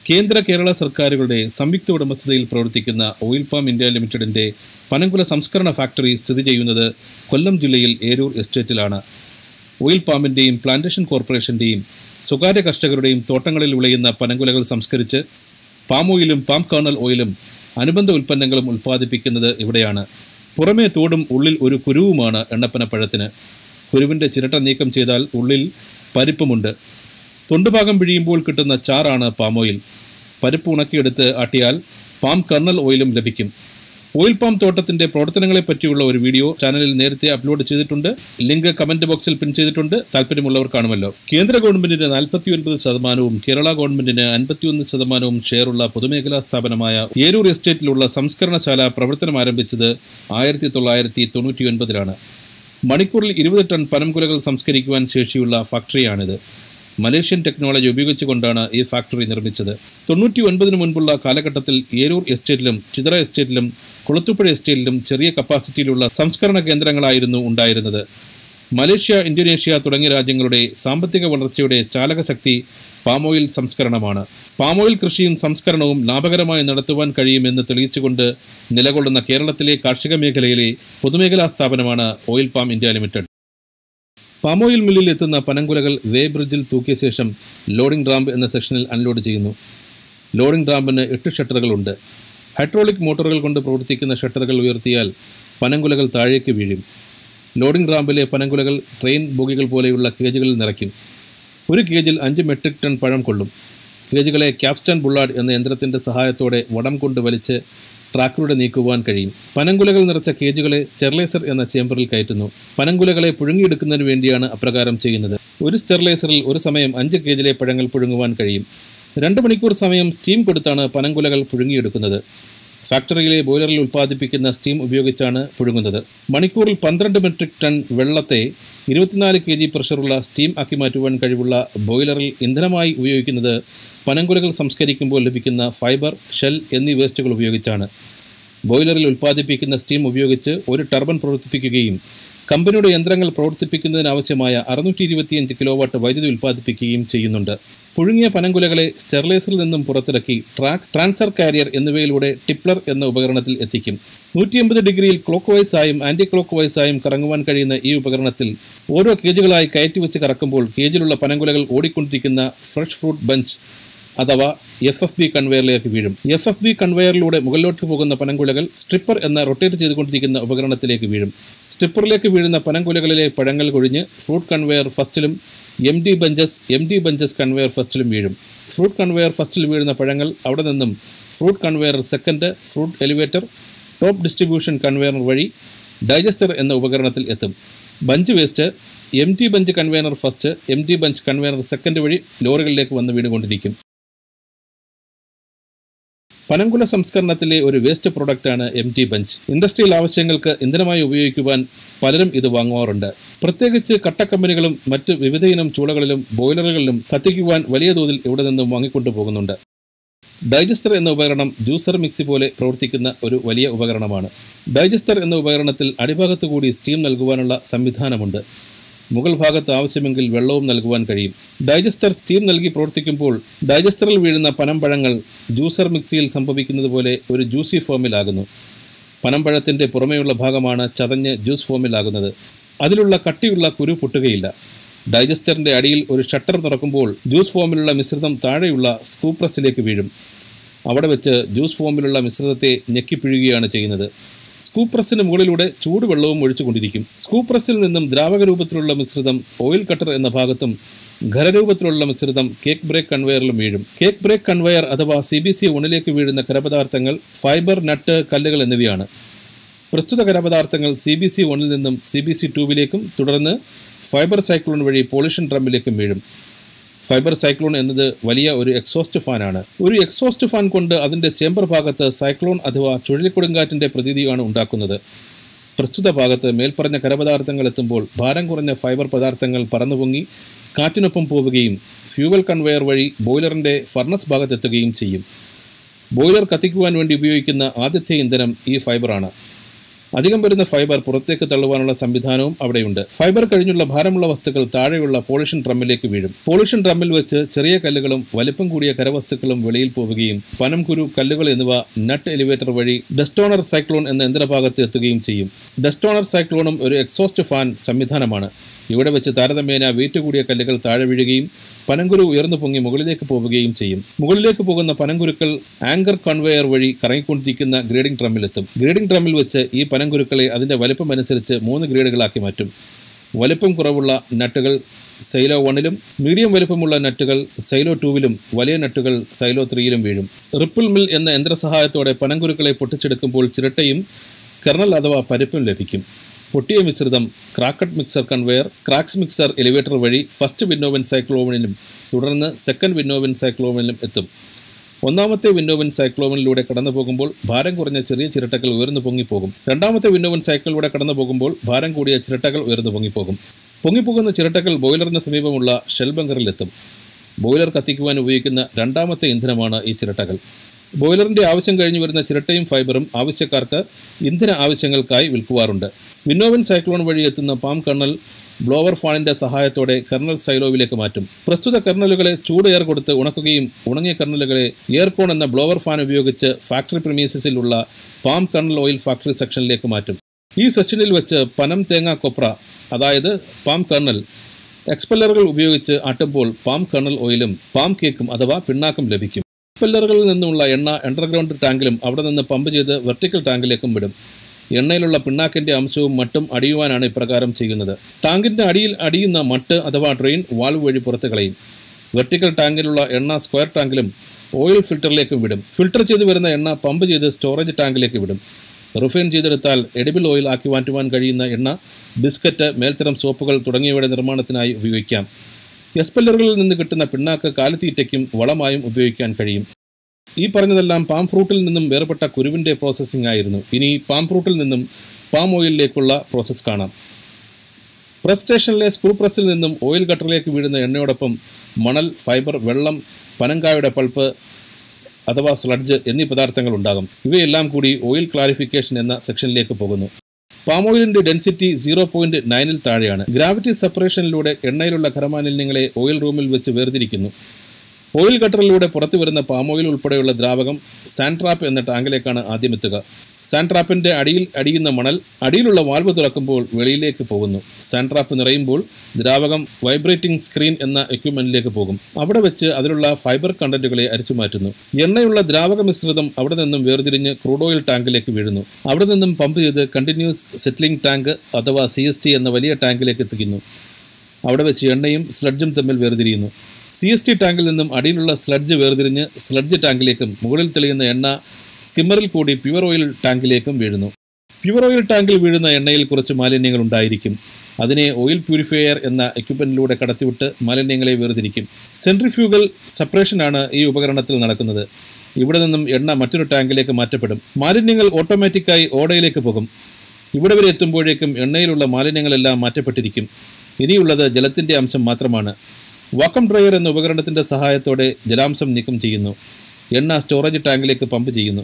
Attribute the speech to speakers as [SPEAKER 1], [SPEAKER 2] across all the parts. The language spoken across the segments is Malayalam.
[SPEAKER 1] കേന്ദ്ര കേരള സർക്കാരുകളുടെ സംയുക്ത ഉടമസ്ഥതയിൽ പ്രവർത്തിക്കുന്ന ഓയിൽ പാം ഇന്ത്യ ലിമിറ്റഡിന്റെ പനങ്കുല സംസ്കരണ ഫാക്ടറി സ്ഥിതി ചെയ്യുന്നത് കൊല്ലം ജില്ലയിൽ ഏരൂർ എസ്റ്റേറ്റിലാണ്. ഓയിൽ പാമിന്റെയും പ്ലാന്റേഷൻ കോർപ്പറേഷന്റെയും സ്വകാര്യ കർഷകരുടെയും തോട്ടങ്ങളിൽ വിളയുന്ന പനങ്കുലകൾ സംസ്കരിച്ച് പാം ഓയിലും പാം കർണൽ ഓയിലും അനുബന്ധ ഉൽപ്പന്നങ്ങളും ഉൽപ്പാദിപ്പിക്കുന്നത് ഇവിടെയാണ്. പുറമേ തോടും ഉള്ളിൽ ഒരു കുരുവുമാണ് എണ്ണപ്പനപ്പഴത്തിന്. കുരുവിന്റെ ചിരട്ട നീക്കം ചെയ്താൽ ഉള്ളിൽ പരിപ്പുമുണ്ട്. തൊണ്ടുഭാഗം പിഴിയുമ്പോൾ കിട്ടുന്ന ചാറാണ് പാം ഓയിൽ. പരിപ്പ് ഉണക്കിയെടുത്ത് ആട്ടിയാൽ പാം കർണൽ ഓയിലും ലഭിക്കും. ഓയിൽ പാം തോട്ടത്തിന്റെ പ്രവർത്തനങ്ങളെ പറ്റിയുള്ള ഒരു വീഡിയോ ചാനലിൽ നേരത്തെ അപ്ലോഡ് ചെയ്തിട്ടുണ്ട്. ലിങ്ക് കമന്റ് ബോക്സിൽ പിൻ ചെയ്തിട്ടുണ്ട്. താല്പര്യമുള്ളവർ കാണുമല്ലോ. കേന്ദ്ര ഗവൺമെന്റിന് 49% കേരള ഗവൺമെന്റിന് 51% ഷെയറുള്ള പൊതുമേഖലാ സ്ഥാപനമായ ഏരൂർ എസ്റ്റേറ്റിലുള്ള സംസ്കരണശാല പ്രവർത്തനം ആരംഭിച്ചത് 1999-ലാണ്. മണിക്കൂറിൽ 20 ടൺ പനംകുലകൾ സംസ്കരിക്കുവാൻ ശേഷിയുള്ള ഫാക്ടറിയാണിത്. മലേഷ്യൻ ടെക്നോളജി ഉപയോഗിച്ചുകൊണ്ടാണ് ഈ ഫാക്ടറി നിർമ്മിച്ചത്. 99-ന് മുൻപുള്ള കാലഘട്ടത്തിൽ ഏരൂർ എസ്റ്റേറ്റിലും ചിതറ എസ്റ്റേറ്റിലും കുളത്തുപ്പുഴ എസ്റ്റേറ്റിലും ചെറിയ കപ്പാസിറ്റിയിലുള്ള സംസ്കരണ കേന്ദ്രങ്ങളായിരുന്നു ഉണ്ടായിരുന്നത്. മലേഷ്യ, ഇന്തോനേഷ്യ തുടങ്ങിയ രാജ്യങ്ങളുടെ സാമ്പത്തിക വളർച്ചയുടെ ചാലകശക്തി പാമോയിൽ സംസ്കരണമാണ്. പാമോയിൽ കൃഷിയും സംസ്കരണവും ലാഭകരമായി നടത്തുവാൻ കഴിയുമെന്ന് തെളിയിച്ചുകൊണ്ട് നിലകൊള്ളുന്ന കേരളത്തിലെ കാർഷിക മേഖലയിലെ പൊതുമേഖലാ സ്ഥാപനമാണ് oil palm India limited. Palm oil മില്ലിൽ എത്തുന്ന പനങ്കുലകൾ വേ ബ്രിഡ്ജിൽ തൂക്കിയ ശേഷം ലോഡിംഗ് റാമ്പ് എന്ന സെക്ഷനിൽ അൺലോഡ് ചെയ്യുന്നു. ലോഡിംഗ് റാമ്പിന് 8 ഷട്ടറുകളുണ്ട്. ഹൈഡ്രോളിക് മോട്ടോറുകൾ കൊണ്ട് പ്രവർത്തിക്കുന്ന ഷട്ടറുകൾ ഉയർത്തിയാൽ പനങ്കുലകൾ താഴേക്ക് വീഴും. ലോഡിംഗ് റാമ്പിലെ പനങ്കുലകൾ ട്രെയിൻ ബോഗികൾ പോലെയുള്ള കേജുകളിൽ നിറയ്ക്കും. ഒരു കേജിൽ 5 മെട്രിക് ടൺ പഴം കൊള്ളും. കേജുകളെ ക്യാപ്സ്റ്റൺ ബുള്ളാർഡ് എന്ന യന്ത്രത്തിന്റെ സഹായത്തോടെ വടം കൊണ്ട് വലിച്ച് ട്രാക്കിലൂടെ നീക്കുവാൻ കഴിയും. പനങ്കുലകൾ നിറച്ച കേജുകളെ സ്റ്റെറിലൈസർ എന്ന ചേമ്പറിൽ കയറ്റുന്നു. പനങ്കുലകളെ പുഴുങ്ങിയെടുക്കുന്നതിന് വേണ്ടിയാണ് അപ്രകാരം ചെയ്യുന്നത്. ഒരു സ്റ്റെറിലൈസറിൽ ഒരു സമയം 5 കേജിലെ പഴങ്ങൾ പുഴുങ്ങുവാൻ കഴിയും. 2 മണിക്കൂർ സമയം സ്റ്റീം കൊടുത്താണ് പനങ്കുലകൾ പുഴുങ്ങിയെടുക്കുന്നത്. ഫാക്ടറിയിലെ ബോയിലറിൽ ഉൽപ്പാദിപ്പിക്കുന്ന സ്റ്റീം ഉപയോഗിച്ചാണ് പുഴുങ്ങുന്നത്. മണിക്കൂറിൽ 12 മെട്രിക് ടൺ വെള്ളത്തെ 24 kg പ്രഷറുള്ള സ്റ്റീം ആക്കി മാറ്റുവാൻ കഴിവുള്ള ബോയിലറിൽ ഇന്ധനമായി ഉപയോഗിക്കുന്നത് പനങ്കുലകൾ സംസ്കരിക്കുമ്പോൾ ലഭിക്കുന്ന ഫൈബർ, ഷെൽ എന്നീ വേസ്റ്റുകൾ ഉപയോഗിച്ചാണ്. ബോയിലറിൽ ഉൽപ്പാദിപ്പിക്കുന്ന സ്റ്റീം ഉപയോഗിച്ച് ഒരു ടർബൻ പ്രവർത്തിപ്പിക്കുകയും കമ്പനിയുടെ യന്ത്രങ്ങൾ പ്രവർത്തിപ്പിക്കുന്നതിനാവശ്യമായ 625 കിലോവാട്ട് വൈദ്യുതി ഉൽപ്പാദിപ്പിക്കുകയും ചെയ്യുന്നുണ്ട്. പുഴുങ്ങിയ പനങ്കുലകളെ സ്റ്റെറിലൈസറിൽ നിന്നും പുറത്തിറക്കി ട്രാൻസ്ഫർ കാരിയർ എന്നിവയിലൂടെ ടിപ്ലർ എന്ന ഉപകരണത്തിൽ എത്തിക്കും. 180 ഡിഗ്രിയിൽ ക്ലോക്ക് വൈസായും ആന്റി ക്ലോക്ക് വൈസായും കറങ്ങുവാൻ കഴിയുന്ന ഈ ഉപകരണത്തിൽ ഓരോ കേജുകളായി കയറ്റിവെച്ച് കറക്കുമ്പോൾ കേജിലുള്ള പനങ്കുലകൾ ഓടിക്കൊണ്ടിരിക്കുന്ന ഫ്രഷ് ഫ്രൂട്ട് ബഞ്ച് അഥവാ FFB കൺവെയറിലേക്ക് വീഴും. FFB കൺവെയറിലൂടെ മുകളിലോട്ട് പോകുന്ന പനങ്കുലകൾ സ്ട്രിപ്പർ എന്ന റൊട്ടേറ്റ് ചെയ്തുകൊണ്ടിരിക്കുന്ന ഉപകരണത്തിലേക്ക് വീഴും. സ്ട്രിപ്പറിലേക്ക് വീഴുന്ന പനങ്കുലകളിലെ പഴങ്ങൾ കൊഴിഞ്ഞ് ഫ്രൂട്ട് കൺവെയർ ഫസ്റ്റിലും MD ബഞ്ചസ് കൺവെയർ ഫസ്റ്റിലും വീഴും. ഫ്രൂട്ട് കൺവെയർ ഫസ്റ്റിൽ വീഴുന്ന പഴങ്ങൾ അവിടെ നിന്നും fruit conveyor second, fruit elevator, top distribution conveyor വഴി ഡൈജസ്റ്റർ എന്ന ഉപകരണത്തിൽ എത്തും. Bunch waste MD bunch conveyor first, MD bunch conveyor second വഴി ലോറികളിലേക്ക് വന്ന് വീണുകൊണ്ടിരിക്കും. പനങ്കുല സംസ്കരണത്തിലെ ഒരു വേസ്റ്റ് പ്രൊഡക്റ്റാണ് MD ബഞ്ച്. ഇൻഡസ്ട്രിയൽ ആവശ്യങ്ങൾക്ക് ഇന്ധനമായി ഉപയോഗിക്കുവാൻ പലരും ഇത് വാങ്ങുവാറുണ്ട്. പ്രത്യേകിച്ച് കട്ടക്കമ്പനികളും മറ്റ് വിവിധയിനം ചൂളകളിലും ബോയിലറുകളിലും കത്തിക്കുവാൻ വലിയ തോതിൽ ഇവിടെ നിന്നും വാങ്ങിക്കൊണ്ടു പോകുന്നുണ്ട്. ഡൈജസ്റ്റർ എന്ന ഉപകരണം ജ്യൂസർ മിക്സി പോലെ പ്രവർത്തിക്കുന്ന ഒരു വലിയ ഉപകരണമാണ്. ഡൈജസ്റ്റർ എന്ന ഉപകരണത്തിൽ അടിഭാഗത്തു കൂടി സ്റ്റീം നൽകുവാനുള്ള സംവിധാനമുണ്ട്. മുകൾ ഭാഗത്ത് ആവശ്യമെങ്കിൽ വെള്ളവും നൽകുവാൻ കഴിയും. ഡൈജസ്റ്റർ സ്റ്റീം നൽകി പ്രവർത്തിക്കുമ്പോൾ ഡൈജസ്റ്ററിൽ വീഴുന്ന പനംപഴങ്ങൾ ജ്യൂസർ മിക്സിയിൽ സംഭവിക്കുന്നത് പോലെ ഒരു ജ്യൂസി ഫോമിലാകുന്നു. പനംപഴത്തിൻ്റെ പുറമേയുള്ള ഭാഗമാണ് ചതഞ്ഞ് ജ്യൂസ് ഫോമിലാകുന്നത്. അതിലുള്ള കട്ടിയുള്ള കുരു പൊട്ടുകയില്ല. ഡൈജസ്റ്ററിൻ്റെ അടിയിൽ ഒരു ഷട്ടർ തുറക്കുമ്പോൾ ജ്യൂസ് ഫോമിലുള്ള മിശ്രിതം താഴെയുള്ള സ്കൂപ്പ് പ്രസ്സിലേക്ക് വീഴും. അവിടെ വെച്ച് ജ്യൂസ് ഫോമിലുള്ള മിശ്രിതത്തെ ഞെക്കിപ്പിഴുകയാണ് ചെയ്യുന്നത്. സ്കൂപ്പ് പ്രസ്സിന് മുകളിലൂടെ ചൂടുവെള്ളവും ഒഴിച്ചുകൊണ്ടിരിക്കും. സ്കൂപ്പ് പ്രസ്സിൽ നിന്നും ദ്രാവക രൂപത്തിലുള്ള മിശ്രിതം ഓയിൽ കട്ടർ എന്ന ഭാഗത്തും ഖരരൂപത്തിലുള്ള മിശ്രിതം കേക്ക് ബ്രേക്ക് കൺവെയറിലും വീഴും. കേക്ക് ബ്രേക്ക് കൺവെയർ അഥവാ CBC 1ലേക്ക് വീഴുന്ന ഖരപദാർത്ഥങ്ങൾ ഫൈബർ, നട്ട്, കല്ലുകൾ എന്നിവയാണ്. പ്രസ്തുത ഖരപദാർത്ഥങ്ങൾ CBC 1ൽ നിന്നും CBC 2ലേക്കും തുടർന്ന് ഫൈബർ സൈക്ലോൺ വഴി പോളിഷൻ ഡ്രമ്മിലേക്കും വീഴും. ഫൈബർ സൈക്ലോൺ എന്നത് വലിയ ഒരു എക്സോസ്റ്റ് ഫാനാണ്. ഒരു എക്സോസ്റ്റ് ഫാൻ കൊണ്ട് അതിൻ്റെ ചേമ്പർ ഭാഗത്ത് സൈക്ലോൺ അഥവാ ചുഴലിക്കൊടുങ്കാറ്റിൻ്റെ പ്രതീതിയാണ് ഉണ്ടാക്കുന്നത്. പ്രസ്തുത ഭാഗത്ത് മേൽപ്പറഞ്ഞ ഖരപദാർത്ഥങ്ങൾ എത്തുമ്പോൾ ഭാരം കുറഞ്ഞ ഫൈബർ പദാർത്ഥങ്ങൾ പറന്നുപൊങ്ങി കാറ്റിനൊപ്പം പോവുകയും ഫ്യൂവൽ കൺവെയർ വഴി ബോയിലറിൻ്റെ ഫർണസ് ഭാഗത്തെത്തുകയും ചെയ്യും. ബോയിലർ കത്തിക്കുവാൻ വേണ്ടി ഉപയോഗിക്കുന്ന ആദ്യത്തെ ഇന്ധനം ഈ ഫൈബറാണ്. അധികം വരുന്ന ഫൈബർ പുറത്തേക്ക് തള്ളുവാനുള്ള സംവിധാനവും അവിടെയുണ്ട്. ഫൈബർ കഴിഞ്ഞുള്ള ഭാരമുള്ള വസ്തുക്കൾ താഴെയുള്ള പോളിഷൻ ഡ്രമ്മിലേക്ക് വീഴും. പോളിഷൻ ഡ്രമ്മിൽ വെച്ച് ചെറിയ കല്ലുകളും വലിപ്പം കൂടിയ കരവസ്തുക്കളും വെളിയിൽ പോവുകയും പനംകുരു, കല്ലുകൾ എന്നിവ നട്ട് എലിവേറ്റർ വഴി ഡസ്റ്റോണർ സൈക്ലോൺ എന്ന യന്ത്രഭാഗത്ത് എത്തുകയും ചെയ്യും. ഡസ്റ്റോണർ സൈക്ലോണും ഒരു എക്സോസ്റ്റ് ഫാൻ സംവിധാനമാണ്. ഇവിടെ വെച്ച് താരതമ്യേന വെയിറ്റ് കൂടിയ കല്ലുകൾ താഴെ വീഴുകയും പനങ്കുരു ഉയർന്നു പൊങ്ങി മുകളിലേക്ക് പോവുകയും ചെയ്യും. മുകളിലേക്ക് പോകുന്ന പനങ്കുരുക്കൾ ആങ്കർ കൺവെയർ വഴി കറങ്ങിക്കൊണ്ടിരിക്കുന്ന ഗ്രേഡിംഗ് ഡ്രമ്മിലെത്തും. ഗ്രേഡിംഗ് ഡ്രമ്മിൽ വെച്ച് ഈ പനങ്കുരുക്കളെ അതിന്റെ വലിപ്പം അനുസരിച്ച് 3 ഗ്രേഡുകളാക്കി മാറ്റും. വലിപ്പം കുറവുള്ള നട്ടുകൾ സൈലോ 1ലും, മീഡിയം വലിപ്പമുള്ള നട്ടുകൾ സൈലോ 2വിലും, വലിയ നട്ടുകൾ സൈലോ 3ലും വീഴും. റിപ്പിൾ മിൽ എന്ന യന്ത്രസഹായത്തോടെ പനങ്കുരുക്കളെ പൊട്ടിച്ചെടുക്കുമ്പോൾ ചിരട്ടയും കെർണൽ അഥവാ പരിപ്പും ലഭിക്കും. പൊട്ടിയ മിശ്രിതം cracked mixer conveyor, cracks mixer elevator വഴി ഫസ്റ്റ് വിന്നോവൻ സൈക്ലോണിലും തുടർന്ന് സെക്കൻഡ് വിന്നോവൻ സൈക്ലോണിലും എത്തും. ഒന്നാമത്തെ വിന്നോവൻ സൈക്ലോണിലൂടെ കടന്നു പോകുമ്പോൾ ഭാരം കുറഞ്ഞ ചെറിയ ചിരട്ടകൾ ഉയർന്നു പൊങ്ങിപ്പോകും. രണ്ടാമത്തെ വിന്നോവൻ സൈക്കിളിലൂടെ കടന്നു പോകുമ്പോൾ ഭാരം കൂടിയ ചിരട്ടകൾ ഉയർന്നു പൊങ്ങിപ്പോകും. പൊങ്ങിപ്പോകുന്ന ചിരട്ടകൾ ബോയിലറിന് സമീപമുള്ള ഷെൽ ബങ്കറിലെത്തും. ബോയിലർ കത്തിക്കുവാൻ ഉപയോഗിക്കുന്ന രണ്ടാമത്തെ ഇന്ധനമാണ് ഈ ചിരട്ടകൾ. ബോയിലറിന്റെ ആവശ്യം കഴിഞ്ഞു വരുന്ന ചിരട്ടയും ഫൈബറും ആവശ്യക്കാർക്ക് ഇന്ധന ആവശ്യങ്ങൾക്കായി വിൽക്കുവാറുണ്ട്. വിന്നോവൻ സൈക്ലോൺ വഴി എത്തുന്ന പാം കർണൽ ബ്ലോവർ ഫാനിന്റെ സഹായത്തോടെ കർണൽ സൈലോവിലേക്ക് മാറ്റും. പ്രസ്തുത കർണലുകളെ ചൂട് എയർ കൊടുത്ത് ഉണക്കുകയും ഉണങ്ങിയ കർണലുകളെ എയർകോൺ എന്ന ബ്ലോവർ ഫാൻ ഉപയോഗിച്ച് ഫാക്ടറി പ്രിമീസസിലുള്ള പാം കർണൽ ഓയിൽ ഫാക്ടറി സെക്ഷനിലേക്ക് മാറ്റും. ഈ സെക്ഷനിൽ വെച്ച് പനം തേങ്ങ കൊപ്ര അതായത് പാം കർണൽ എക്സ്പെല്ലറുകൾ ഉപയോഗിച്ച് ആട്ടുമ്പോൾ പാം കർണൽ ഓയിലും പാം കേക്കും അഥവാ പിണ്ണാക്കും ലഭിക്കും. എക്സ്പെല്ലറുകളിൽ നിന്നുള്ള എണ്ണ അണ്ടർഗ്രൗണ്ട് ടാങ്കിലും അവിടെ നിന്ന് പമ്പ് ചെയ്ത് വെർട്ടിക്കൽ ടാങ്കിലേക്കും വിടും. എണ്ണയിലുള്ള പിണ്ണാക്കിന്റെ അംശവും മട്ടും അടിയുവാനാണ് ഇപ്രകാരം ചെയ്യുന്നത്. ടാങ്കിന്റെ അടിയിൽ അടിയുന്ന മട്ട് അഥവാ ഡ്രെയിൻ വാൽവ് വഴി പുറത്തു കളയും. വെർട്ടിക്കൽ ടാങ്കിലുള്ള എണ്ണ സ്ക്വയർ ടാങ്കിലും ഓയിൽ ഫിൽറ്ററിലേക്കും വിടും. ഫിൽറ്റർ ചെയ്ത് വരുന്ന എണ്ണ പമ്പ് ചെയ്ത് സ്റ്റോറേജ് ടാങ്കിലേക്ക് വിടും. റിഫൈൻ ചെയ്തെടുത്താൽ എഡിബിൾ ഓയിൽ ആക്കി മാറ്റുവാൻ കഴിയുന്ന എണ്ണ ബിസ്ക്കറ്റ്, മേൽത്തരം സോപ്പുകൾ തുടങ്ങിയവയുടെ നിർമ്മാണത്തിനായി ഉപയോഗിക്കാം. എക്സ്പെല്ലറുകളിൽ നിന്ന് കിട്ടുന്ന പിണ്ണാക്ക് കാലിത്തീറ്റയ്ക്കും വളമായും ഉപയോഗിക്കാൻ കഴിയും. ഈ പറഞ്ഞതെല്ലാം പാം ഫ്രൂട്ടിൽ നിന്നും വേർപെട്ട കുരുവിൻ്റെ പ്രോസസ്സിംഗ് ആയിരുന്നു. ഇനി പാം ഫ്രൂട്ടിൽ നിന്നും പാം ഓയിലിലേക്കുള്ള പ്രോസസ്സ് കാണാം. പ്രസ് സ്റ്റേഷനിലെ സ്ക്രൂ പ്രസ്സിൽ നിന്നും ഓയിൽ ഗട്ടറിലേക്ക് വീഴുന്ന എണ്ണയോടൊപ്പം മണൽ, ഫൈബർ, വെള്ളം, പനങ്കായുടെ പൾപ്പ് അഥവാ സ്ലഡ്ജ് എന്നീ പദാർത്ഥങ്ങൾ ഉണ്ടാകും. ഇവയെല്ലാം കൂടി ഓയിൽ ക്ലാരിഫിക്കേഷൻ എന്ന സെക്ഷനിലേക്ക് പോകുന്നു. പാം ഓയിലിന്റെ ഡെൻസിറ്റി 0.9ൽ താഴെയാണ്. ഗ്രാവിറ്റി സെപ്പറേഷനിലൂടെ എണ്ണയിലുള്ള ഖരമാലിന്യങ്ങളെ ഓയിൽ റൂമിൽ വെച്ച് വേർതിരിക്കുന്നു. ഓയിൽ ഗട്ടറിലൂടെ പുറത്തു വരുന്ന പാം ഓയിൽ ഉൾപ്പെടെയുള്ള ദ്രാവകം സാൻട്രാപ്പ് എന്ന ടാങ്കിലേക്കാണ് ആദ്യം എത്തുക. സാൻട്രാപ്പിന്റെ അടിയിൽ അടിയുന്ന മണൽ അടിയിലുള്ള വാൽവ് തുറക്കുമ്പോൾ വെളിയിലേക്ക് പോകുന്നു. സാൻട്രാപ്പ് നിറയുമ്പോൾ ദ്രാവകം വൈബ്രേറ്റിംഗ് സ്ക്രീൻ എന്ന എക്യുപ്മെന്റിലേക്ക് പോകും. അവിടെ വെച്ച് അതിലുള്ള ഫൈബർ കണ്ടന്റുകളെ അരിച്ചുമാറ്റുന്നു. എണ്ണയുള്ള ദ്രാവക മിശ്രിതം അവിടെ നിന്നും വേർതിരിഞ്ഞ് ക്രൂഡ് ഓയിൽ ടാങ്കിലേക്ക് വീഴുന്നു. അവിടെ നിന്നും പമ്പ് ചെയ്ത് കണ്ടിന്യൂസ് സെറ്റിലിംഗ് ടാങ്ക് അഥവാ CST എന്ന വലിയ ടാങ്കിലേക്ക് എത്തിക്കുന്നു. അവിടെ വെച്ച് എണ്ണയും സ്ലഡ്ജും തമ്മിൽ വേർതിരിയുന്നു. CST ടാങ്കിൽ നിന്നും അടിയിലുള്ള സ്ലഡ്ജ് വേർതിരിഞ്ഞ് സ്ലഡ്ജ് ടാങ്കിലേക്കും മുകളിൽ തെളിയുന്ന എണ്ണ സ്കിമ്മറിൽ കൂടി പ്യുവർ ഓയിൽ ടാങ്കിലേക്കും വീഴുന്നു. പ്യുവർ ഓയിൽ ടാങ്കിൽ വീഴുന്ന എണ്ണയിൽ കുറച്ച് മാലിന്യങ്ങൾ ഉണ്ടായിരിക്കും. അതിനെ ഓയിൽ പ്യൂരിഫയർ എന്ന എക്യുപ്മെന്റിലൂടെ കടത്തിവിട്ട് മാലിന്യങ്ങളെ വേർതിരിക്കും. സെൻട്രിഫ്യൂഗൽ സെപ്പറേഷനാണ് ഈ ഉപകരണത്തിൽ നടക്കുന്നത്. ഇവിടെ നിന്നും എണ്ണ മറ്റൊരു ടാങ്കിലേക്ക് മാറ്റപ്പെടും. മാലിന്യങ്ങൾ ഓട്ടോമാറ്റിക്കായി ഓടയിലേക്ക് പോകും. ഇവിടെ വരെ എത്തുമ്പോഴേക്കും എണ്ണയിലുള്ള മാലിന്യങ്ങളെല്ലാം മാറ്റപ്പെട്ടിരിക്കും. ഇനിയുള്ളത് ജലത്തിന്റെ അംശം മാത്രമാണ്. വാക്വം ഡ്രയർ എന്ന ഉപകരണത്തിന്റെ സഹായത്തോടെ ജലാംശം നീക്കം ചെയ്യുന്നു. എണ്ണ സ്റ്റോറേജ് ടാങ്കിലേക്ക് പമ്പ് ചെയ്യുന്നു.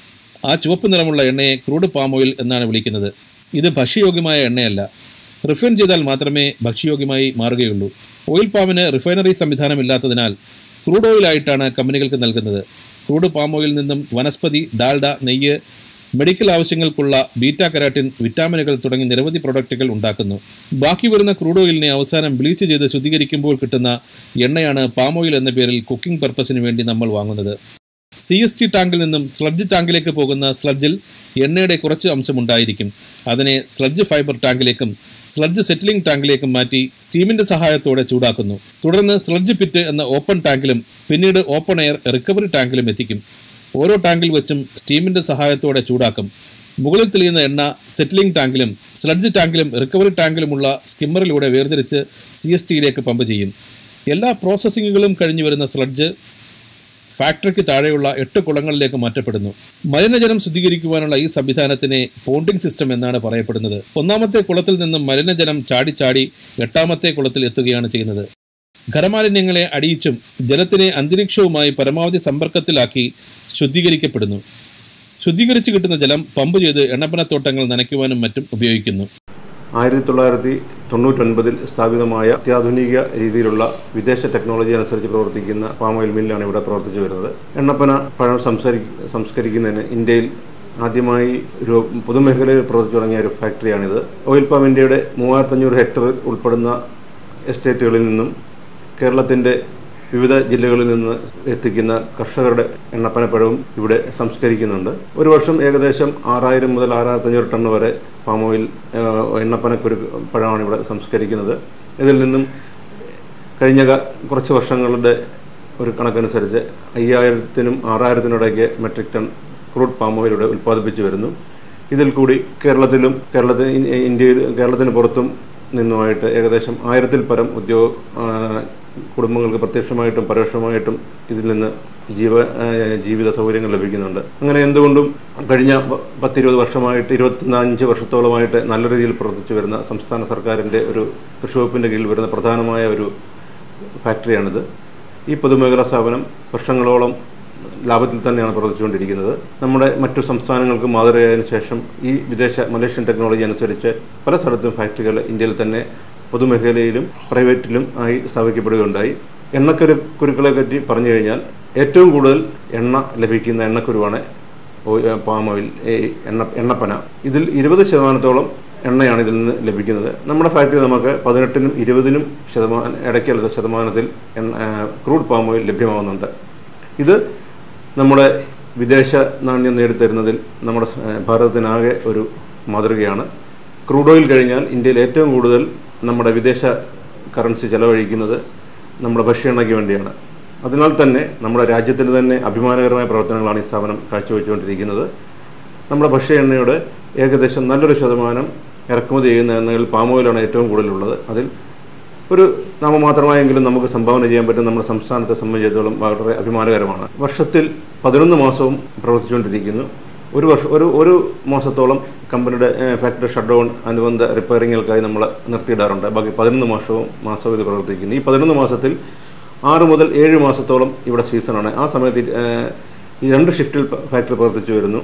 [SPEAKER 1] ആ ചുവപ്പ് നിറമുള്ള എണ്ണയെ ക്രൂഡ് പാം ഓയിൽ എന്നാണ് വിളിക്കുന്നത്. ഇത് ഭക്ഷ്യയോഗ്യമായ എണ്ണയല്ല. റിഫൈൻ ചെയ്താൽ മാത്രമേ ഭക്ഷ്യയോഗ്യമായി മാറുകയുള്ളൂ. ഓയിൽ പാമിന് റിഫൈനറി സംവിധാനമില്ലാത്തതിനാൽ ക്രൂഡ് ഓയിലായിട്ടാണ് കമ്പനികൾക്ക് നൽകുന്നത്. ക്രൂഡ് പാം ഓയിലിൽ നിന്നും വനസ്പതി, ഡാൽഡ, നെയ്യ്, മെഡിക്കൽ ആവശ്യങ്ങൾക്കുള്ള ബീറ്റാ കരാറ്റിൻ, വിറ്റാമിനുകൾ തുടങ്ങി നിരവധി പ്രൊഡക്റ്റുകൾ ഉണ്ടാക്കുന്നു. ബാക്കി വരുന്ന ക്രൂഡ് ഓയിലിനെ അവസാനം ബ്ലീച്ച് ചെയ്ത് ശുദ്ധീകരിക്കുമ്പോൾ കിട്ടുന്ന എണ്ണയാണ് പാം ഓയിൽ എന്ന പേരിൽ കുക്കിംഗ് പർപ്പസിന് വേണ്ടി നമ്മൾ വാങ്ങുന്നത്. CST ടാങ്കിൽ നിന്നും സ്ലഡ്ജ് ടാങ്കിലേക്ക് പോകുന്ന സ്ലഡ്ജിൽ എണ്ണയുടെ കുറച്ച് അംശമുണ്ടായിരിക്കും. അതിനെ സ്ലഡ്ജ് ഫൈബർ ടാങ്കിലേക്കും സ്ലഡ്ജ് സെറ്റിലിംഗ് ടാങ്കിലേക്കും മാറ്റി സ്റ്റീമിന്റെ സഹായത്തോടെ ചൂടാക്കുന്നു. തുടർന്ന് സ്ലഡ്ജ് പിറ്റ് എന്ന ഓപ്പൺ ടാങ്കിലും പിന്നീട് ഓപ്പൺ എയർ റിക്കവറി ടാങ്കിലും എത്തിക്കും. ഓരോ ടാങ്കിൽ വെച്ചും സ്റ്റീമിന്റെ സഹായത്തോടെ ചൂടാക്കും. മുകളിൽ തെളിയുന്ന എണ്ണ സെറ്റിലിംഗ് ടാങ്കിലും സ്ലഡ്ജ് ടാങ്കിലും റിക്കവറി ടാങ്കിലുമുള്ള സ്കിമ്മറിലൂടെ വേർതിരിച്ച് CSTയിലേക്ക് പമ്പ് ചെയ്യും. എല്ലാ പ്രോസസ്സിങ്ങുകളും കഴിഞ്ഞു വരുന്ന സ്ലഡ്ജ് ഫാക്ടറിക്ക് താഴെയുള്ള 8 കുളങ്ങളിലേക്ക് മാറ്റപ്പെടുന്നു. മലിനജലം ശുദ്ധീകരിക്കുവാനുള്ള ഈ സംവിധാനത്തിനെ പോണ്ടിംഗ് സിസ്റ്റം എന്നാണ് പറയപ്പെടുന്നത്. ഒന്നാമത്തെ കുളത്തിൽ നിന്നും മലിനജലം ചാടി 8ാമത്തെ കുളത്തിൽ എത്തുകയാണ് ചെയ്യുന്നത്. ഖരമാലിന്യങ്ങളെ അടിയിച്ചും ജലത്തിനെ അന്തരീക്ഷവുമായി പരമാവധി സമ്പർക്കത്തിലാക്കി ശുദ്ധീകരിക്കപ്പെടുന്നു. ശുദ്ധീകരിച്ച് കിട്ടുന്ന ജലം പമ്പ് ചെയ്ത് എണ്ണപ്പനത്തോട്ടങ്ങൾ നനയ്ക്കുവാനും മറ്റും ഉപയോഗിക്കുന്നു.
[SPEAKER 2] 1999 സ്ഥാപിതമായ അത്യാധുനിക രീതിയിലുള്ള വിദേശ ടെക്നോളജി അനുസരിച്ച് പ്രവർത്തിക്കുന്ന പാം ഓയിൽ മില്ലാണ് ഇവിടെ പ്രവർത്തിച്ചു വരുന്നത്. എണ്ണപ്പന പഴം സംസ്കരിക്കുന്നതിന് ഇന്ത്യയിൽ ആദ്യമായി ഒരു പൊതുമേഖലയിൽ പ്രവർത്തിച്ചു തുടങ്ങിയ ഒരു ഫാക്ടറിയാണിത്. ഓയിൽ പാം ഇന്ത്യയുടെ 3500 ഹെക്ടർ ഉൾപ്പെടുന്ന എസ്റ്റേറ്റുകളിൽ നിന്നും കേരളത്തിൻ്റെ വിവിധ ജില്ലകളിൽ നിന്ന് എത്തിക്കുന്ന കർഷകരുടെ എണ്ണപ്പനപ്പഴവും ഇവിടെ സംസ്കരിക്കുന്നുണ്ട്. ഒരു വർഷം ഏകദേശം 6000 മുതൽ 6500 ടൺ വരെ പാം ഓയിൽ പഴമാണ് ഇവിടെ സംസ്കരിക്കുന്നത്. ഇതിൽ നിന്നും കഴിഞ്ഞ കുറച്ച് വർഷങ്ങളുടെ ഒരു കണക്കനുസരിച്ച് 5000-നും 6000-നും ഇടയ്ക്ക് metric ton crude palm oil ഇവിടെ ഉൽപ്പാദിപ്പിച്ചു വരുന്നു. ഇതിൽ കൂടി കേരളത്തിന് പുറത്തും നിന്നുമായിട്ട് ഏകദേശം 1000-ൽ പരം കുടുംബങ്ങൾക്ക് പ്രത്യക്ഷമായിട്ടും പരോക്ഷമായിട്ടും ഇതിൽ നിന്ന് ജീവിത സൗകര്യങ്ങൾ ലഭിക്കുന്നുണ്ട്. അങ്ങനെ എന്തുകൊണ്ടും കഴിഞ്ഞ 10-20 വർഷമായിട്ട് 25 വർഷത്തോളമായിട്ട് നല്ല രീതിയിൽ പ്രവർത്തിച്ചു വരുന്ന സംസ്ഥാന സർക്കാരിൻ്റെ ഒരു കൃഷി വകുപ്പിൻ്റെ കീഴിൽ വരുന്ന പ്രധാനമായ ഒരു ഫാക്ടറിയാണിത്. ഈ പൊതുമേഖലാ സ്ഥാപനം വർഷങ്ങളോളം ലാഭത്തിൽ തന്നെയാണ് പ്രവർത്തിച്ചുകൊണ്ടിരിക്കുന്നത്. നമ്മുടെ മറ്റു സംസ്ഥാനങ്ങൾക്ക് മാതൃകയായതിനു ശേഷം ഈ മലേഷ്യൻ ടെക്നോളജി അനുസരിച്ച് പല സ്ഥലത്തും ഫാക്ടറികൾ ഇന്ത്യയിൽ തന്നെ പൊതുമേഖലയിലും പ്രൈവറ്റിലും ആയി സ്ഥാപിക്കപ്പെടുകയുണ്ടായി. എണ്ണക്കുരുക്കളെ പറ്റി പറഞ്ഞു കഴിഞ്ഞാൽ ഏറ്റവും കൂടുതൽ എണ്ണ ലഭിക്കുന്ന എണ്ണക്കുരുവാണ് പാം ഓയിൽ, എണ്ണപ്പന. ഇതിൽ 20% എണ്ണയാണ് ഇതിൽ നിന്ന് ലഭിക്കുന്നത്. നമ്മുടെ ഫാക്ടറി നമുക്ക് 18-നും 20-നും ഇടയ്ക്കുള്ള ശതമാനത്തിൽ ക്രൂഡ് പാം ഓയിൽ ലഭ്യമാകുന്നുണ്ട്. ഇത് നമ്മുടെ വിദേശ നാണ്യം നേടിത്തരുന്നതിൽ നമ്മുടെ ഭാരതത്തിനാകെ ഒരു മാതൃകയാണ്. ക്രൂഡ് ഓയിൽ കഴിഞ്ഞാൽ ഇന്ത്യയിൽ ഏറ്റവും കൂടുതൽ നമ്മുടെ വിദേശ കറൻസി ചെലവഴിക്കുന്നത് നമ്മുടെ ഭക്ഷ്യ എണ്ണയ്ക്ക് വേണ്ടിയാണ്. അതിനാൽ തന്നെ നമ്മുടെ രാജ്യത്തിന് തന്നെ അഭിമാനകരമായ പ്രവർത്തനങ്ങളാണ് ഈ സ്ഥാപനം കാഴ്ചവെച്ചുകൊണ്ടിരിക്കുന്നത്. നമ്മുടെ ഭക്ഷ്യ എണ്ണയുടെ ഏകദേശം നല്ലൊരു ശതമാനം ഇറക്കുമതി ചെയ്യുന്ന എണ്ണകളിൽ പാം ഓയിലാണ് ഏറ്റവും കൂടുതലുള്ളത്. അതിൽ ഒരു നാമമാത്രമായെങ്കിലും നമുക്ക് സംഭാവന ചെയ്യാൻ പറ്റും നമ്മുടെ സംസ്ഥാനത്തെ സംബന്ധിച്ചിടത്തോളം വളരെ അഭിമാനകരമാണ്. വർഷത്തിൽ 11 മാസവും പ്രവർത്തിച്ചുകൊണ്ടിരിക്കുന്നു. ഒരു മാസത്തോളം കമ്പനിയുടെ ഫാക്ടറി ഷട്ട് ഡൗൺ അനുബന്ധ റിപ്പയറിങ്ങുകൾക്കായി നമ്മൾ നിർത്തിയിടാറുണ്ട്. ബാക്കി 11 മാസവും ഇത് പ്രവർത്തിക്കുന്നു. ഈ 11 മാസത്തിൽ 6 മുതൽ 7 മാസത്തോളം ഇവിടെ സീസണാണ്. ആ സമയത്ത് ഈ 2 ഷിഫ്റ്റിൽ ഫാക്ടറി പ്രവർത്തിച്ചു വരുന്നു.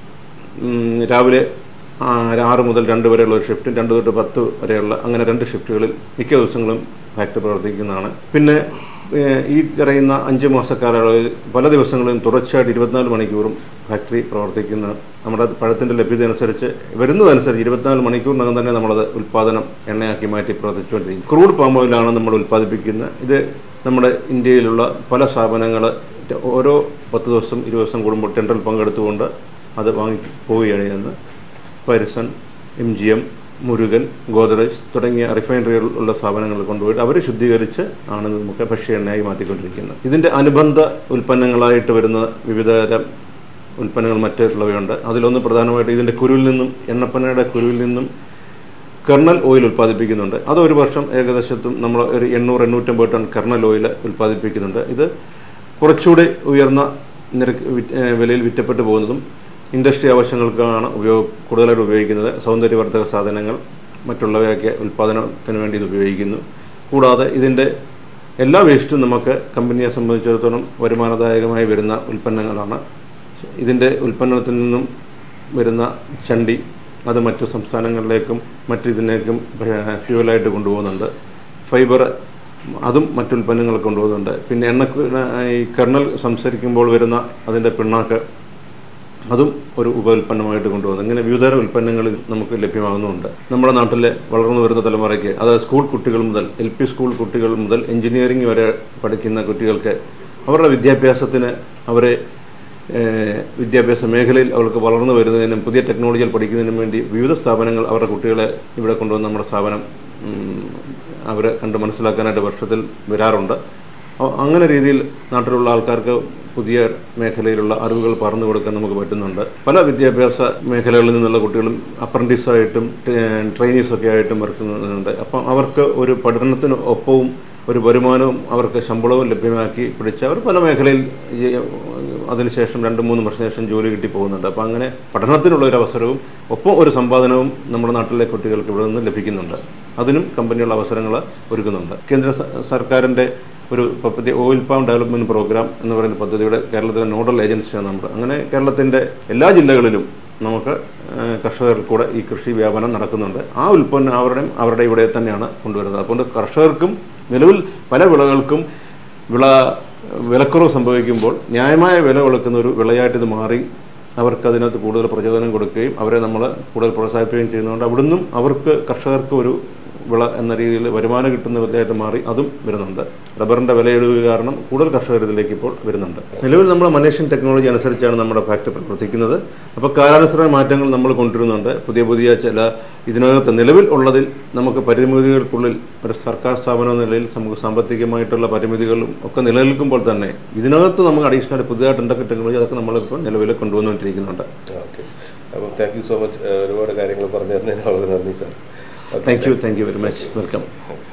[SPEAKER 2] രാവിലെ 6 മുതൽ 2 വരെയുള്ള ഒരു ഷിഫ്റ്റും 2 തൊട്ട് 10 വരെയുള്ള അങ്ങനെ 2 ഷിഫ്റ്റുകളിൽ മിക്ക ദിവസങ്ങളും ഫാക്ടറി പ്രവർത്തിക്കുന്നതാണ്. പിന്നെ ഈ പറയുന്ന 5 മാസക്കാലയളവിൽ പല ദിവസങ്ങളിലും തുടർച്ചയായിട്ട് 24 മണിക്കൂറും ഫാക്ടറി പ്രവർത്തിക്കുന്ന നമ്മുടെ പഴത്തിൻ്റെ ലഭ്യത അനുസരിച്ച് വരുന്നതനുസരിച്ച് 24 മണിക്കൂറിനകം തന്നെ നമ്മളത് ഉൽപ്പാദനം എണ്ണയാക്കി മാറ്റി പ്രവർത്തിച്ചുകൊണ്ടിരിക്കും. ക്രൂഡ് പാം ഓയിലാണ് നമ്മൾ ഉൽപ്പാദിപ്പിക്കുന്നത്. ഇത് നമ്മുടെ ഇന്ത്യയിലുള്ള പല സ്ഥാപനങ്ങൾ ഓരോ 10 ദിവസം 20 ദിവസം കൂടുമ്പോൾ ടെൻഡറിൽ പങ്കെടുത്തുകൊണ്ട് അത് വാങ്ങി പോവുകയാണ് ചെയ്യുന്നത്. പരിസൺ, MGM, മുരുകൻ, ഗോദ്രേജ് തുടങ്ങിയ റിഫൈനറികളുള്ള സ്ഥാപനങ്ങൾ കൊണ്ടുപോയിട്ട് അവർ ശുദ്ധീകരിച്ച് ആണ് നമുക്ക് ഭക്ഷ്യ എണ്ണയായി മാറ്റിക്കൊണ്ടിരിക്കുന്നത്. ഇതിൻ്റെ അനുബന്ധ ഉൽപ്പന്നങ്ങളായിട്ട് വരുന്ന വിവിധതരം ഉൽപ്പന്നങ്ങൾ മറ്റുള്ളവയുണ്ട്. അതിലൊന്ന് പ്രധാനമായിട്ട് ഇതിൻ്റെ കുരുവിൽ നിന്നും എണ്ണപ്പനയുടെ കുരുവിൽ നിന്നും കെർണൽ ഓയിൽ ഉൽപ്പാദിപ്പിക്കുന്നുണ്ട്. അത് ഒരു വർഷം ഏകദേശത്തും നമ്മൾ ഒരു 800-850 ടൺ കെർണൽ ഓയിൽ ഉൽപ്പാദിപ്പിക്കുന്നുണ്ട്. ഇത് കുറച്ചുകൂടി ഉയർന്ന വിലയിൽ വിറ്റപ്പെട്ടു പോകുന്നതും ഇൻഡസ്ട്രി ആവശ്യങ്ങൾക്കാണ് കൂടുതലായിട്ട് ഉപയോഗിക്കുന്നത്. സൗന്ദര്യവർദ്ധക സാധനങ്ങൾ മറ്റുള്ളവയൊക്കെ ഉൽപ്പാദനത്തിന് വേണ്ടി ഇത് ഉപയോഗിക്കുന്നു. കൂടാതെ ഇതിൻ്റെ എല്ലാ വേസ്റ്റും നമുക്ക് കമ്പനിയെ സംബന്ധിച്ചിടത്തോളം വരുമാനദായകമായി വരുന്ന ഉൽപ്പന്നങ്ങളാണ്. ഇതിൻ്റെ ഉൽപ്പന്നത്തിൽ നിന്നും വരുന്ന ചണ്ടി അത് മറ്റു സംസ്ഥാനങ്ങളിലേക്കും മറ്റിതിനേക്കും ഫ്യൂവലായിട്ട് കൊണ്ടുപോകുന്നുണ്ട്. ഫൈബർ അതും മറ്റുൽപ്പന്നങ്ങൾ കൊണ്ടുപോകുന്നുണ്ട്. പിന്നെ ഈ കെർണൽ സംസ്കരിക്കുമ്പോൾ വരുന്ന അതിൻ്റെ പിണ്ണാക്ക് അതും ഒരു ഉൽപ്പന്നമായിട്ട് കൊണ്ടുപോകുന്നത്. ഇങ്ങനെ വിവിധതരം ഉൽപ്പന്നങ്ങൾ നമുക്ക് ലഭ്യമാകുന്നുണ്ട്. നമ്മുടെ നാട്ടിലെ വളർന്നു വരുന്ന തലമുറയ്ക്ക്, അതായത് സ്കൂൾ കുട്ടികൾ മുതൽ LP സ്കൂൾ കുട്ടികൾ മുതൽ എഞ്ചിനീയറിംഗ് വരെ പഠിക്കുന്ന കുട്ടികൾക്ക് അവരുടെ വിദ്യാഭ്യാസത്തിന് വിദ്യാഭ്യാസ മേഖലയിൽ അവർക്ക് വളർന്നു വരുന്നതിനും പുതിയ ടെക്നോളജികൾ പഠിക്കുന്നതിനും വേണ്ടി വിവിധ സ്ഥാപനങ്ങൾ അവരുടെ കുട്ടികളെ ഇവിടെ കൊണ്ടുവന്ന് നമ്മുടെ സ്ഥാപനം അവരെ കണ്ട് മനസ്സിലാക്കാനായിട്ട് വർഷത്തിൽ വരാറുണ്ട്. അങ്ങനെ രീതിയിൽ നാട്ടിലുള്ള ആൾക്കാർക്ക് പുതിയ മേഖലയിലുള്ള അറിവുകൾ പറഞ്ഞു കൊടുക്കാൻ നമുക്ക് പറ്റുന്നുണ്ട്. പല വിദ്യാഭ്യാസ മേഖലകളിൽ നിന്നുള്ള കുട്ടികളും അപ്രൻറ്റീസായിട്ടും ട്രെയിനീസൊക്കെ ആയിട്ടും വർക്കുന്നുണ്ട്. അപ്പം അവർക്ക് ഒരു പഠനത്തിന് ഒപ്പവും ഒരു വരുമാനവും അവർക്ക് ശമ്പളവും ലഭ്യമാക്കി പിടിച്ച് അവർ പല മേഖലയിൽ അതിനുശേഷം 2-3 വർഷത്തിന് ശേഷം ജോലി കിട്ടി പോകുന്നുണ്ട്. അപ്പോൾ അങ്ങനെ പഠനത്തിനുള്ള ഒരു അവസരവും ഒപ്പം ഒരു സമ്പാദനവും നമ്മുടെ നാട്ടിലെ കുട്ടികൾക്ക് ഇവിടെ നിന്ന് ലഭിക്കുന്നുണ്ട്. അതിനും കമ്പനിയുള്ള അവസരങ്ങൾ ഒരുക്കുന്നുണ്ട്. കേന്ദ്ര സർക്കാരിൻ്റെ ഒരു ഓയിൽ പാം ഡെവലപ്മെൻറ്റ് പ്രോഗ്രാം എന്ന് പറയുന്ന പദ്ധതിയുടെ കേരളത്തിലെ നോഡൽ ഏജൻസിയാണ് നമ്മൾ. അങ്ങനെ കേരളത്തിൻ്റെ എല്ലാ ജില്ലകളിലും നമുക്ക് കർഷകർക്ക് കൂടെ ഈ കൃഷി വ്യാപനം നടക്കുന്നുണ്ട്. ആ ഉൽപ്പന്നം അവരുടെ ഇവിടെ തന്നെയാണ് കൊണ്ടുവരുന്നത്. അതുകൊണ്ട് കർഷകർക്കും നിലവിൽ പല വിളകൾക്കും വിലക്കുറവ് സംഭവിക്കുമ്പോൾ ന്യായമായ വില കൊടുക്കുന്ന ഒരു വിളയായിട്ടിത് മാറി അവർക്ക് അതിനകത്ത് കൂടുതൽ പ്രചോദനം കൊടുക്കുകയും അവരെ നമ്മൾ കൂടുതൽ പ്രോത്സാഹിപ്പിക്കുകയും ചെയ്യുന്നതുകൊണ്ട് അവിടുന്നും അവർക്ക് കർഷകർക്ക് ഒരു വിള എന്ന രീതിയിൽ വരുമാനം കിട്ടുന്ന വിലയായിട്ട് മാറി അതും വരുന്നുണ്ട്. റബ്ബറിൻ്റെ വിലയിടുക കാരണം കൂടുതൽ കർഷകർ ഇതിലേക്ക് ഇപ്പോൾ വരുന്നുണ്ട്. നിലവിൽ നമ്മൾ മലേഷ്യൻ ടെക്നോളജി അനുസരിച്ചാണ് നമ്മുടെ ഫാക്ടറി പ്രവർത്തിക്കുന്നത്. അപ്പോൾ കാലാനുസൃത മാറ്റങ്ങൾ നമ്മൾ കൊണ്ടുവരുന്നുണ്ട്. പുതിയ ചില ഇതിനകത്ത് നിലവിൽ ഉള്ളതിൽ നമുക്ക് പരിമിതികൾക്കുള്ളിൽ ഒരു സർക്കാർ സ്ഥാപനം എന്ന നിലയിൽ നമുക്ക് സാമ്പത്തികമായിട്ടുള്ള പരിമിതികളും ഒക്കെ നിലനിൽക്കുമ്പോൾ തന്നെ ഇതിനകത്ത് നമുക്ക് അഡീഷണൽ പുതിയതായിട്ട് എന്തൊക്കെ ടെക്നോളജി അതൊക്കെ നമ്മളിപ്പോൾ നിലവിൽ കൊണ്ടുവന്നുകൊണ്ടിരിക്കുന്നുണ്ട്.
[SPEAKER 3] ഓക്കെ, അപ്പോൾ താങ്ക് യു സോ മച്ച്. ഒരുപാട് കാര്യങ്ങൾ പറഞ്ഞു തന്നതിന് വളരെ നന്ദി സാർ.
[SPEAKER 2] Thank you very much. Welcome.